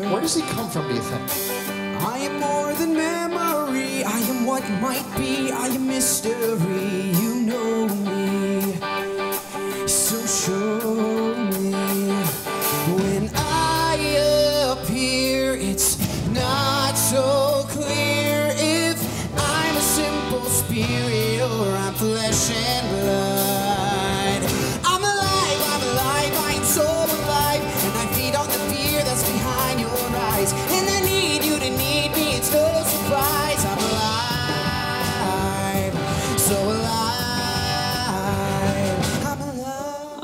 Where does he come from, do you think? I am more than memory. I am what might be. I am mystery. You know me. So show me. When I appear, it's not so clear if I'm a simple spirit or I'm flesh and blood. I'm alive, I am so alive, and I feed on the fear that's behind your eyes. And I need you to need me, it's no surprise. I'm alive, so alive. I'm alive.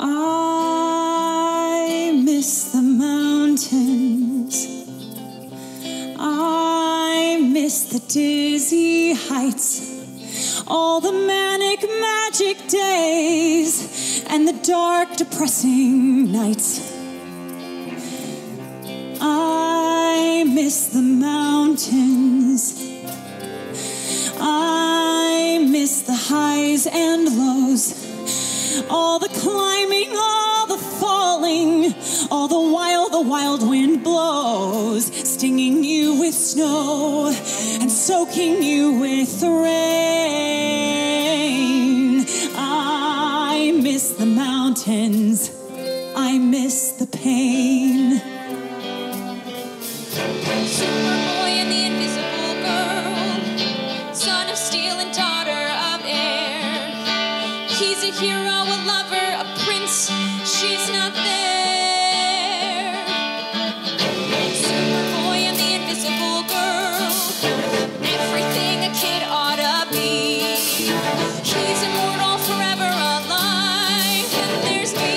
I miss the mountains. I miss the dizzy heights. All the manic magic days and the dark depressing nights. I miss the mountains. I miss the highs and lows. All the climbing, all the falling, all the while the wild wind blows, stinging you with snow and soaking you with rain. I miss the mountains. I miss the pain. Superboy and the invisible girl, son of steel and daughter of air. He's a hero, a lover, a prince. She's not there. Superboy and the invisible girl, everything a kid ought to be. He's immortal, forever alive, and there's me.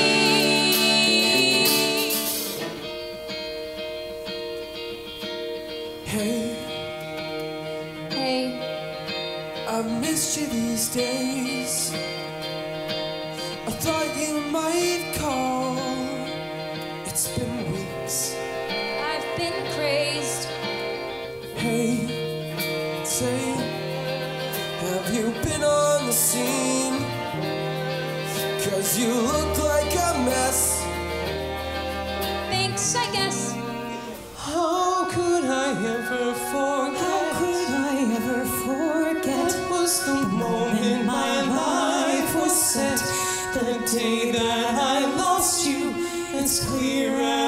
Hey, Hey, I've missed you these days. I thought you might call. It's been weeks. I've been crazed. Hey, say, have you been on the scene? 'Cause you look like a mess. Thanks, I guess. How could I ever forget? How could I ever forget? What was the moment my life was set? The day that I lost you, it's clear